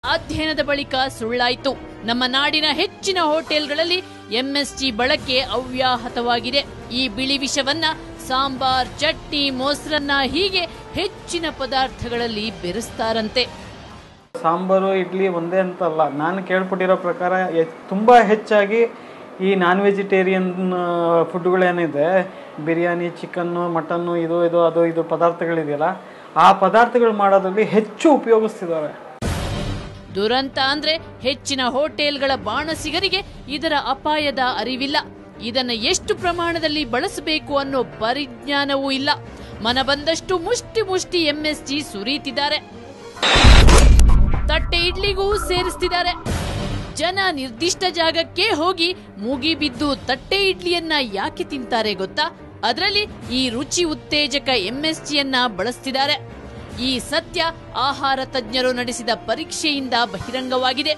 ಅಧ್ಯಯನದ ಬಳಿಕ ಸುಳ್ಳಾಯಿತು. ನಮ್ಮ ನಾಡಿನ ಹೆಚ್ಚಿನ ಹೋಟೆಲ್ಗಳಲ್ಲಿ ಎಂಎಸ್ಜಿ ಬಳಕೆ ಅವ್ಯಾಹತವಾಗಿದೆ. ಈ ಬಿಳಿ ವಿಷವನ್ನ ಸಾಂಬಾರ್, ಚಟ್ನಿ, ಮೊಸರನ್ನ ಹೀಗೆ ಹೆಚ್ಚಿನ ಪದಾರ್ಥಗಳಲ್ಲಿ ಬೆರೆಸ್ತಾರಂತೆ. ಸಾಂಬಾರು ಇಡ್ಲಿ ಒಂದೇ ಅಂತಲ್ಲ, ನಾನು ಕೇಳ್ಪಟ್ಟಿರೋ ಪ್ರಕಾರ ತುಂಬ ಹೆಚ್ಚಾಗಿ ಈ ನಾನ್ ವೆಜಿಟೇರಿಯನ್ ಫುಡ್ಗಳೇನಿದೆ, ಬಿರಿಯಾನಿ, ಚಿಕನ್ನು, ಮಟನ್ನು, ಇದು ಪದಾರ್ಥಗಳಿದೆಯಲ್ಲ, ಆ ಪದಾರ್ಥಗಳು ಮಾಡೋದ್ರಲ್ಲಿ ಹೆಚ್ಚು ಉಪಯೋಗಿಸ್ತಿದ್ದಾರೆ. ದುರಂತ ಅಂದ್ರೆ ಹೆಚ್ಚಿನ ಹೋಟೆಲ್ಗಳ ಬಾಣಸಿಗರಿಗೆ ಇದರ ಅಪಾಯದ ಅರಿವಿಲ್ಲ. ಇದನ್ನು ಎಷ್ಟು ಪ್ರಮಾಣದಲ್ಲಿ ಬಳಸಬೇಕು ಅನ್ನೋ ಪರಿಜ್ಞಾನವೂ ಇಲ್ಲ. ಮನ ಬಂದಷ್ಟು ಮುಷ್ಟಿ ಎಂಎಸ್ಜಿ ಸುರಿತಿದ್ದಾರೆ. ತಟ್ಟೆ ಇಡ್ಲಿಗೂ ಸೇರಿಸ್ತಿದ್ದಾರೆ. ಜನ ನಿರ್ದಿಷ್ಟ ಜಾಗಕ್ಕೆ ಹೋಗಿ ಮುಗಿಬಿದ್ದು ತಟ್ಟೆ ಇಡ್ಲಿಯನ್ನ ಯಾಕೆ ತಿಂತಾರೆ ಗೊತ್ತಾ? ಅದರಲ್ಲಿ ಈ ರುಚಿ ಉತ್ತೇಜಕ ಎಂಎಸ್ಜಿಯನ್ನ ಬಳಸ್ತಿದ್ದಾರೆ. ಈ ಸತ್ಯ ಆಹಾರ ತಜ್ಞರು ನಡೆಸಿದ ಪರೀಕ್ಷೆಯಿಂದ ಬಹಿರಂಗವಾಗಿದೆ.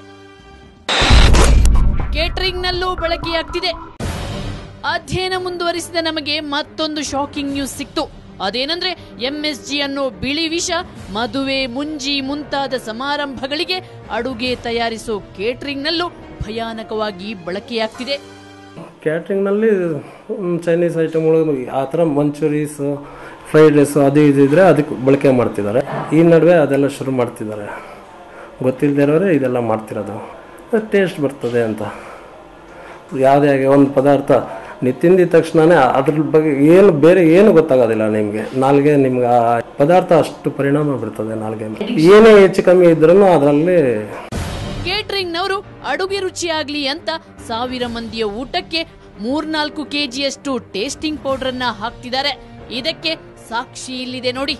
ಕೇಟರಿಂಗ್ನಲ್ಲೂ ಬಳಕೆಯಾಗ್ತಿದೆ. ಅಧ್ಯಯನ ಮುಂದುವರಿಸಿದ ನಮಗೆ ಮತ್ತೊಂದು ಶಾಕಿಂಗ್ ನ್ಯೂಸ್ ಸಿಕ್ತು. ಅದೇನಂದ್ರೆ ಎಂಎಸ್ಜಿ ಅನ್ನೋ ಬಿಳಿ ವಿಷ ಮದುವೆ, ಮುಂಜಿ ಮುಂತಾದ ಸಮಾರಂಭಗಳಿಗೆ ಅಡುಗೆ ತಯಾರಿಸೋ ಕೇಟರಿಂಗ್ನಲ್ಲೂ ಭಯಾನಕವಾಗಿ ಬಳಕೆಯಾಗ್ತಿದೆ. ಕ್ಯಾಟ್ರಿಂಗ್ನಲ್ಲಿ ಚೈನೀಸ್ ಐಟಮ್ಗಳು ಆ ಥರ ಮಂಚೂರೀಸ್, ಫ್ರೈಡ್ ರೈಸ್ ಅದು ಇದ್ರೆ ಅದಕ್ಕೆ ಬಳಕೆ ಮಾಡ್ತಿದ್ದಾರೆ. ಈ ನಡುವೆ ಅದೆಲ್ಲ ಶುರು ಮಾಡ್ತಿದ್ದಾರೆ. ಗೊತ್ತಿಲ್ಲದೆ ಇರೋರೆ ಇದೆಲ್ಲ ಮಾಡ್ತಿರೋದು. ಟೇಸ್ಟ್ ಬರ್ತದೆ ಅಂತ ಯಾವುದೇ ಆಗಿ ಒಂದು ಪದಾರ್ಥ ನೀವು ತಿಂದಿದ ತಕ್ಷಣವೇ ಅದ್ರ ಬಗ್ಗೆ ಬೇರೆ ಏನು ಗೊತ್ತಾಗೋದಿಲ್ಲ ನಿಮಗೆ. ನಾಲ್ಗೆ ನಿಮ್ಗೆ ಆ ಪದಾರ್ಥ ಅಷ್ಟು ಪರಿಣಾಮ ಬೀರ್ತದೆ ನಾಲ್ಗೆ. ಏನೇ ಹೆಚ್ಚು ಕಮ್ಮಿ ಇದ್ರೂ ಅದರಲ್ಲಿ. ಕೇಟರಿಂಗ್ನವರು ಅಡುಗೆ ರುಚಿಯಾಗ್ಲಿ ಅಂತ 1000 ಮಂದಿಯ ಊಟಕ್ಕೆ 3-4 ಕೆಜಿಯಷ್ಟು ಟೇಸ್ಟಿಂಗ್ ಪೌಡರ್ ಅನ್ನ ಹಾಕ್ತಿದ್ದಾರೆ. ಇದಕ್ಕೆ ಸಾಕ್ಷಿ ಇಲ್ಲಿದೆ ನೋಡಿ.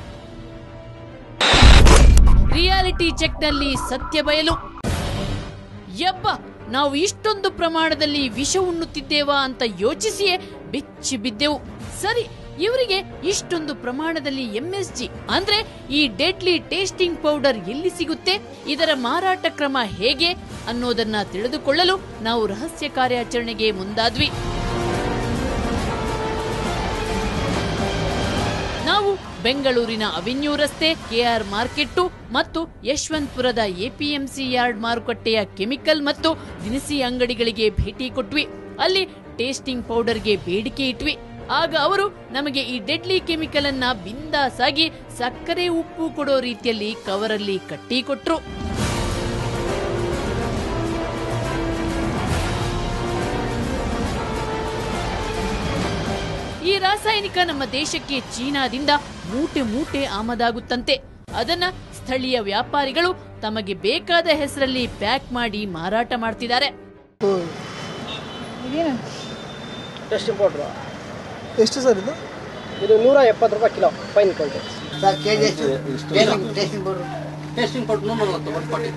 ರಿಯಾಲಿಟಿ ಚೆಕ್ ನಲ್ಲಿ ಸತ್ಯ ಬಯಲು. ಯಪ್ಪ, ನಾವು ಇಷ್ಟೊಂದು ಪ್ರಮಾಣದಲ್ಲಿ ವಿಷ ಉಣ್ಣುತ್ತಿದ್ದೇವಾ ಅಂತ ಯೋಚಿಸಿಯೇ ಬೆಚ್ಚಿ ಬಿದ್ದೆವು. ಸರಿ, ಇವರಿಗೆ ಇಷ್ಟೊಂದು ಪ್ರಮಾಣದಲ್ಲಿ ಎಂಎಸ್ಜಿ ಅಂದ್ರೆ ಈ ಡೆಡ್ಲಿ ಟೇಸ್ಟಿಂಗ್ ಪೌಡರ್ ಎಲ್ಲಿ ಸಿಗುತ್ತೆ, ಇದರ ಮಾರಾಟ ಕ್ರಮ ಹೇಗೆ ಅನ್ನೋದನ್ನ ತಿಳಿದುಕೊಳ್ಳಲು ನಾವು ರಹಸ್ಯ ಕಾರ್ಯಾಚರಣೆಗೆ ಮುಂದಾದ್ವಿ. ನಾವು ಬೆಂಗಳೂರಿನ ಅವೆನ್ಯೂ ರಸ್ತೆ, ಕೆಆರ್ ಮಾರ್ಕೆಟ್ ಮತ್ತು ಯಶವಂತಪುರದ ಎಪಿಎಂಸಿ ಯಾರ್ಡ್ ಮಾರುಕಟ್ಟೆಯ ಕೆಮಿಕಲ್ ಮತ್ತು ದಿನಸಿ ಅಂಗಡಿಗಳಿಗೆ ಭೇಟಿ ಕೊಟ್ವಿ. ಅಲ್ಲಿ ಟೇಸ್ಟಿಂಗ್ ಪೌಡರ್ಗೆ ಬೇಡಿಕೆ ಇಟ್ವಿ. ಆಗ ಅವರು ನಮಗೆ ಈ ಡೆಡ್ಲಿ ಕೆಮಿಕಲ್ ಅನ್ನ ಬಿಂದಾಸಾಗಿ ಸಕ್ಕರೆ, ಉಪ್ಪು ಕೊಡೋ ರೀತಿಯಲ್ಲಿ ಕವರಲ್ಲಿ ಕಟ್ಟಿ ಕೊಟ್ರು. ಈ ರಾಸಾಯನಿಕ ನಮ್ಮ ದೇಶಕ್ಕೆ ಚೀನಾದಿಂದ ಮೂಟೆ ಆಮದಾಗುತ್ತಂತೆ. ಅದನ್ನ ಸ್ಥಳೀಯ ವ್ಯಾಪಾರಿಗಳು ತಮಗೆ ಬೇಕಾದ ಹೆಸರಲ್ಲಿ ಪ್ಯಾಕ್ ಮಾಡಿ ಮಾರಾಟ ಮಾಡ್ತಿದ್ದಾರೆ. ಎಷ್ಟು ಸರ್ ಇದು? ಇದು 170 ರೂಪಾಯಿ kilo fine quality sir. KG ಎಷ್ಟು? Tasting powder tasting powder 140.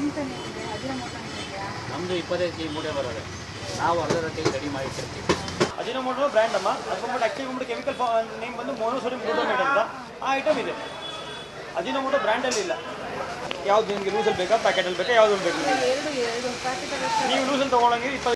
ನಮ್ಮದು 25 ಕೆಜಿ ಮೂಟೆ ಬರೋದು. ನಾವು ಅರ್ಧ ಕೆಜಿ ರೆಡಿ ಮಾಡಿ ಇಟ್ಟಿರ್ತೀವಿ. ಅಜಿನೋಮೋಟೊ ಬ್ರ್ಯಾಂಡ್ ಅಮ್ಮ. ಅಜಿನೋಮೋಟೊ ಆಕ್ಚುಲಿ ಕೆಮಿಕಲ್ ನೇಮ್ ಬಂದು ಮೊನೋಸೋಡಿಯಂ ಗ್ಲೂಟಾಮೇಟ್ ಅಂತ ಆ ಐಟಮ್ ಇದೆ. ಅಜಿನೋಮೋಟೊ ಬ್ರ್ಯಾಂಡಲ್ಲಿ ಇಲ್ಲ. ಯಾವ್ದು ನಿಮಗೆ ಲೂಸಲ್ಲಿ ಬೇಕಾ ಪ್ಯಾಕೆಟಲ್ಲಿ ಬೇಕಾ, ಯಾವ್ದು ಬೇಕು? ನೀವು ಲೂಸಲ್ಲಿ ತೊಗೊಳಂಗಿದ್ರೆ